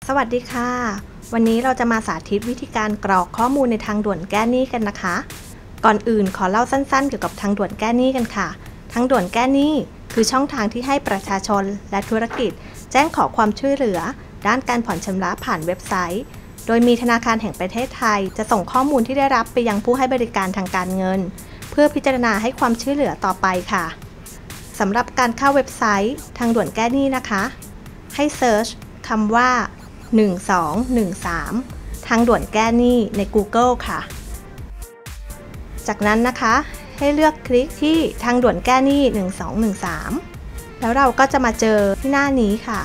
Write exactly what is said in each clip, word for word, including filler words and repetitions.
สวัสดีค่ะวันนี้เราจะมาสาธิตวิธีการกรอกข้อมูลในทางด่วนแก้หนี้กันนะคะก่อนอื่นขอเล่าสั้นๆเกี่ยวกับทางด่วนแก้หนี้กันค่ะทางด่วนแก้หนี้คือช่องทางที่ให้ประชาชนและธุรกิจแจ้งขอความช่วยเหลือด้านการผ่อนชำระผ่านเว็บไซต์โดยมีธนาคารแห่งประเทศไทยจะส่งข้อมูลที่ได้รับไปยังผู้ให้บริการทางการเงินเพื่อพิจารณาให้ความช่วยเหลือต่อไปค่ะสำหรับการเข้าเว็บไซต์ทางด่วนแก้หนี้นะคะให้เซิร์ชคำว่าหนึ่ง สอง หนึ่ง สาม ทางด่วนแก้หนี้ใน Google ค่ะจากนั้นนะคะให้เลือกคลิกที่ทางด่วนแก้หนี้หนึ่ง สอง หนึ่ง สามแล้วเราก็จะมาเจอที่หน้านี้ค่ะ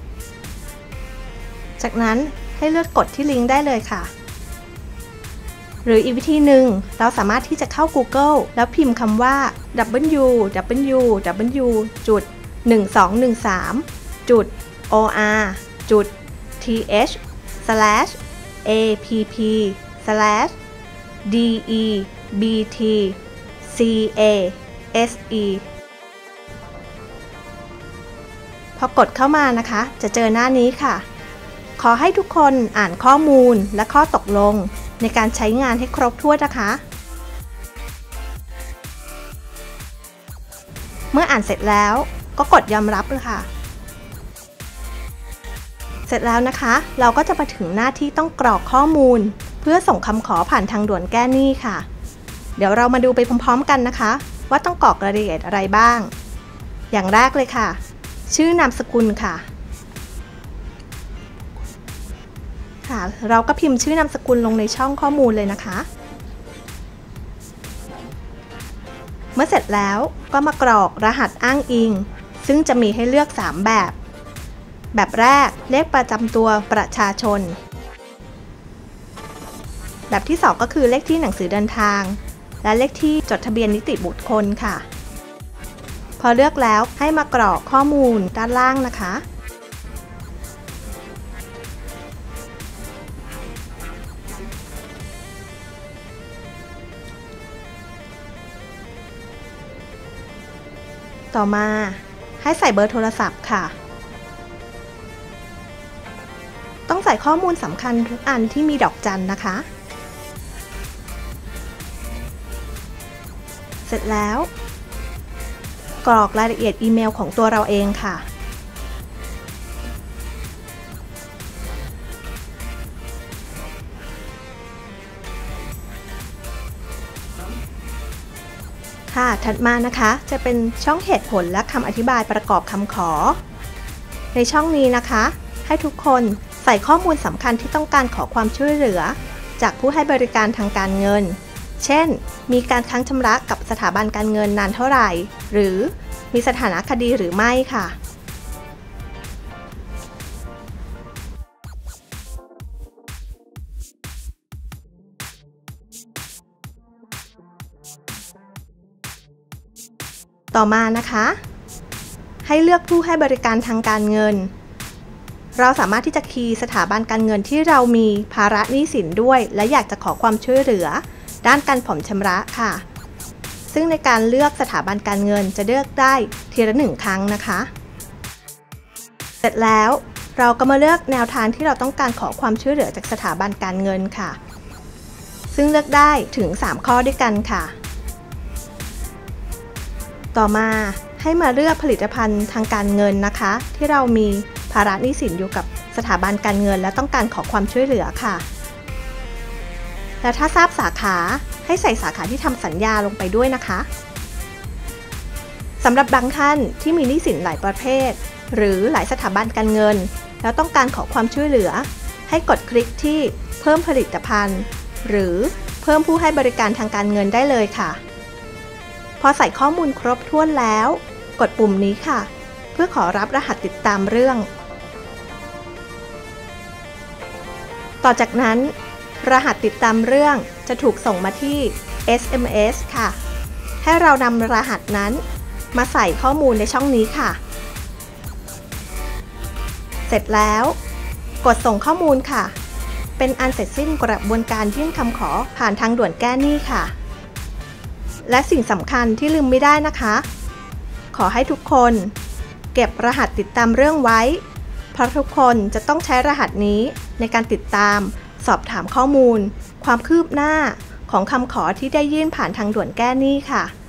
จากนั้นให้เลือกกดที่ลิงก์ได้เลยค่ะหรืออีกวิธีหนึ่งเราสามารถที่จะเข้า Google แล้วพิมพ์คำว่า ดับเบิลยู ดับเบิลยู ดับเบิลยู จุด หนึ่ง สอง หนึ่ง สาม จุด โอ อาร์ จุด ที เอช สแลช เอ พี พี สแลช ดี อี บี ที ซี เอ เอส อี พอกดเข้ามานะคะจะเจอหน้านี้ค่ะขอให้ทุกคนอ่านข้อมูลและข้อตกลงในการใช้งานให้ครบถ้วนนะคะเมื่ออ่านเสร็จแล้วก็กดยอมรับเลยค่ะเสร็จแล้วนะคะเราก็จะมาถึงหน้าที่ต้องกรอกข้อมูลเพื่อส่งคำขอผ่านทางด่วนแก้หนี้ค่ะเดี๋ยวเรามาดูไปพร้อมๆกันนะคะว่าต้องกรอกรายละเอียดอะไรบ้างอย่างแรกเลยค่ะชื่อนามสกุลค่ะค่ะเราก็พิมพ์ชื่อนามสกุลลงในช่องข้อมูลเลยนะคะเมื่อเสร็จแล้วก็มากรอกรหัสอ้างอิงซึ่งจะมีให้เลือกสามแบบแบบแรกเลขประจำตัวประชาชนแบบที่สองก็คือเลขที่หนังสือเดินทางและเลขที่จดทะเบียนนิติบุคคลค่ะพอเลือกแล้วให้มากรอกข้อมูลด้านล่างนะคะต่อมาให้ใส่เบอร์โทรศัพท์ค่ะต้องใส่ข้อมูลสำคัญทุกอันที่มีดอกจันนะคะ เสร็จแล้วกรอกรายละเอียดอีเมลของตัวเราเองค่ะค่ะถัดมานะคะจะเป็นช่องเหตุผลและคำอธิบายประกอบคำขอในช่องนี้นะคะให้ทุกคนใส่ข้อมูลสำคัญที่ต้องการขอความช่วยเหลือจากผู้ให้บริการทางการเงินเช่นมีการค้างชำระกับสถาบันการเงินนานเท่าไหร่หรือมีสถานะคดีหรือไม่ค่ะต่อมานะคะให้เลือกผู้ให้บริการทางการเงินเราสามารถที่จะคีย์สถาบันการเงินที่เรามีภาระหนี้สินด้วยและอยากจะขอความช่วยเหลือด้านการผ่อนชำระค่ะซึ่งในการเลือกสถาบันการเงินจะเลือกได้ทีละหนึ่งครั้งนะคะเสร็จแล้วเราก็มาเลือกแนวทางที่เราต้องการขอความช่วยเหลือจากสถาบันการเงินค่ะซึ่งเลือกได้ถึงสามข้อด้วยกันค่ะต่อมาให้มาเลือกผลิตภัณฑ์ทางการเงินนะคะที่เรามีภาระหนี้สินอยู่กับสถาบันการเงินและต้องการขอความช่วยเหลือค่ะและถ้าทราบสาขาให้ใส่สาขาที่ทำสัญญาลงไปด้วยนะคะสำหรับบางท่านที่มีหนี้สินหลายประเภทหรือหลายสถาบันการเงินแล้วต้องการขอความช่วยเหลือให้กดคลิกที่เพิ่มผลิตภัณฑ์หรือเพิ่มผู้ให้บริการทางการเงินได้เลยค่ะพอใส่ข้อมูลครบถ้วนแล้วกดปุ่มนี้ค่ะเพื่อขอรับรหัสติดตามเรื่องต่อจากนั้นรหัสติดตามเรื่องจะถูกส่งมาที่ เอส เอ็ม เอส ค่ะให้เรานำรหัสนั้นมาใส่ข้อมูลในช่องนี้ค่ะเสร็จแล้วกดส่งข้อมูลค่ะเป็นอันเสร็จสิ้นกระบวนการยื่นคำขอผ่านทางด่วนแก้หนี้ค่ะและสิ่งสำคัญที่ลืมไม่ได้นะคะขอให้ทุกคนเก็บรหัสติดตามเรื่องไว้เพราะทุกคนจะต้องใช้รหัสนี้ในการติดตามสอบถามข้อมูลความคืบหน้าของคำขอที่ได้ยื่นผ่านทางด่วนแก้หนี้ค่ะ